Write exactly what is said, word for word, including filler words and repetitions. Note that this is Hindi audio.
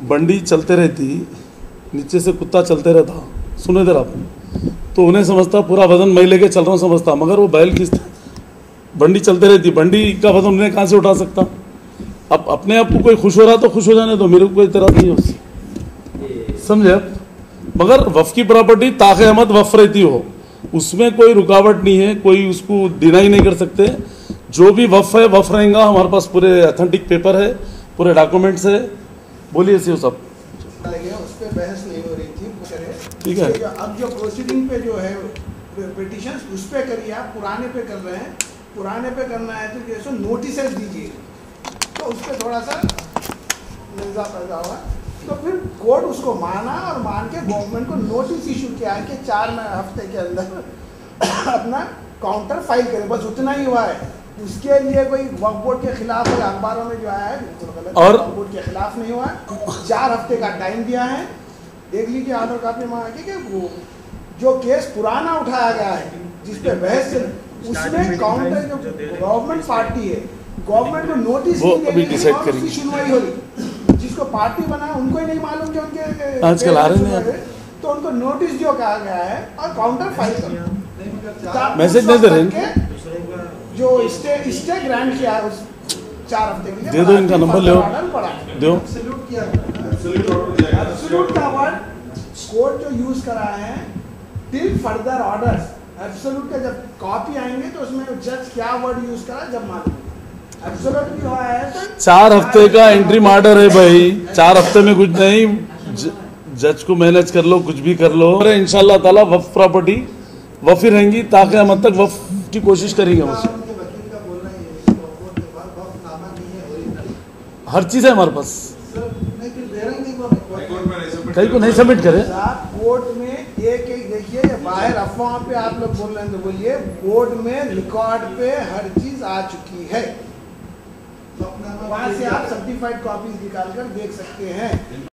बंडी चलते रहती, नीचे से कुत्ता चलते रहता, सुने इधर आप, तो उन्हें समझता पूरा वजन मैं लेके चल रहा हूँ समझता, मगर वो बैल की बंडी चलते रहती, बंडी का वजन उन्हें कहाँ से उठा सकता। अब अपने आप को कोई खुश हो रहा तो खुश हो जाने दो, मेरे को कोई तरह नहीं हो, समझे आप। मगर वफ की प्रॉपर्टी ताक़ अहमद वफ रहती हो, उसमें कोई रुकावट नहीं है, कोई उसको डिनाई नहीं कर सकते। जो भी वफ है वफ रहेगा, हमारे पास पूरे ऑथेंटिक पेपर है, पूरे डॉक्यूमेंट्स है। बोलिए सी सब उस पर बहस नहीं हो रही थी, ठीक है। अब जो प्रोसीडिंग पे जो है पिटिशन उस पे करिए, आप पुराने पे कर रहे हैं, पुराने पे करना है तो जैसे नोटिस दीजिए, तो उस पर थोड़ा सा निज़ा पैदा हुआ, तो फिर कोर्ट उसको माना और मान के गवर्नमेंट को नोटिस इशू किया है कि चार हफ्ते के अंदर अपना काउंटर फाइल करे, बस उतना ही हुआ है। उसके लिए कोई वक्फ बोर्ड के खिलाफ है, अखबारों में जो आया है बिल्कुल गलत, और वक्फ बोर्ड के खिलाफ नहीं हुआ है। चार हफ्ते का टाइम दिया है, देख लीजिए ऑर्डर कॉपी मांगा के कि वो जो केस पुराना उठाया गया है जिसपे बहस, उसमें काउंटर जो गवर्नमेंट पार्टी है, गवर्नमेंट को नोटिस वो अभी डिसाइड करेंगे, सुनवाई होगी। जिसको पार्टी बना है उनको ही नहीं मालूम कि उनके आजकल आ रहे हैं, तो उनको नोटिस जो कहा गया है और काउंटर फाइल करो, मैसेज नहीं दे रहे, जो स्टे स्टे ग्रांट किया है उस चार हफ्ते के लिए दे दो, इनका नंबर ले दो। एब्सोल्यूट का वर्ड कोर्ट जो यूज करा है, टिल फर्दर ऑर्डर्स, एब्सोल्यूट का जब कॉपी आएंगे तो उसमें जज क्या वर्ड यूज करा जब मालूम, एब्सोल्यूट भी हुआ है तो चार हफ्ते का एंट्री ऑर्डर है भाई, चार हफ्ते में कुछ नहीं, ज, जज को मैनेज कर लो, कुछ भी कर लो। इंशाल्लाह ताला वफ प्रॉपर्टी वफ ही रहेंगी, ताकि हम तक वफ की कोशिश करेंगे। मुझसे हर चीज है हमारे पास, कहीं को नहीं सबमिट करे कोर्ट में। एक एक देखिए, बाहर अफवाह पे आप लोग बोल रहे हैं तो बोलिए, बोर्ड में रिकॉर्ड पे हर चीज आ चुकी है, वहां से आप सर्टिफाइड कॉपीज निकाल कर देख सकते हैं।